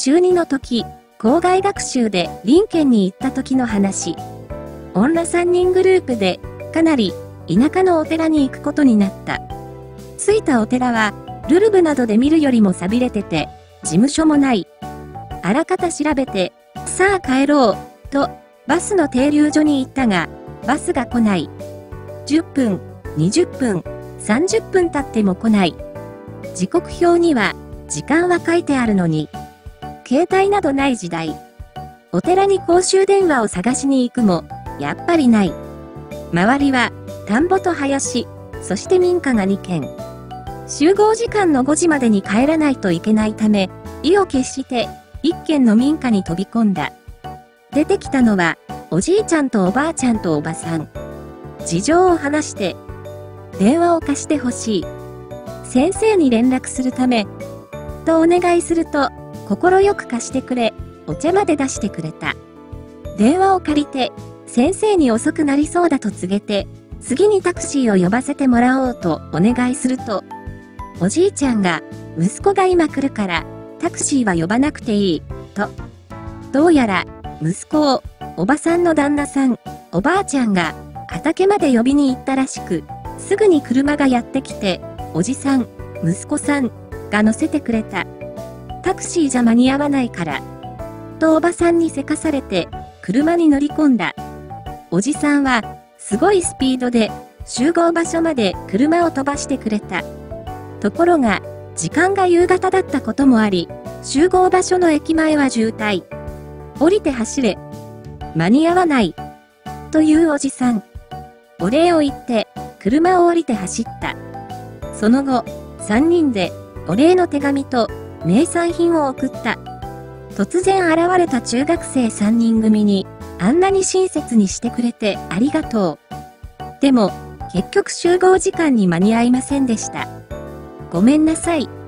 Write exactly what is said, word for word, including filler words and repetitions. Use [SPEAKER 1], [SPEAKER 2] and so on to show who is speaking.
[SPEAKER 1] ちゅうにの時、校外学習で林県に行った時の話。女さんにんグループで、かなり田舎のお寺に行くことになった。着いたお寺は、ルルブなどで見るよりも寂れてて、事務所もない。あらかた調べて、さあ帰ろう、と、バスの停留所に行ったが、バスが来ない。じゅっぷん、にじゅっぷん、さんじゅっぷん経っても来ない。時刻表には、時間は書いてあるのに、携帯などない時代。お寺に公衆電話を探しに行くも、やっぱりない。周りは、田んぼと林、そして民家がにけん。集合時間のごじまでに帰らないといけないため、意を決して、一軒の民家に飛び込んだ。出てきたのは、おじいちゃんとおばあちゃんとおばさん。事情を話して、電話を貸してほしい。先生に連絡するため、とお願いすると、心よく貸してくれ、お茶まで出してくれた。電話を借りて、先生に遅くなりそうだと告げて、次にタクシーを呼ばせてもらおうとお願いすると、おじいちゃんが、息子が今来るから、タクシーは呼ばなくていい、と。どうやら、息子を、おばさんの旦那さん、おばあちゃんが、畑まで呼びに行ったらしく、すぐに車がやってきて、おじさん、息子さん、が乗せてくれた。タクシーじゃ間に合わないから。とおばさんにせかされて、車に乗り込んだ。おじさんは、すごいスピードで、集合場所まで車を飛ばしてくれた。ところが、時間が夕方だったこともあり、集合場所の駅前は渋滞。降りて走れ。間に合わない。というおじさん。お礼を言って、車を降りて走った。その後、さんにんで、お礼の手紙と、名産品を送った。突然現れた中学生さんにん組に、あんなに親切にしてくれてありがとう。でも、結局集合時間に間に合いませんでした。ごめんなさい。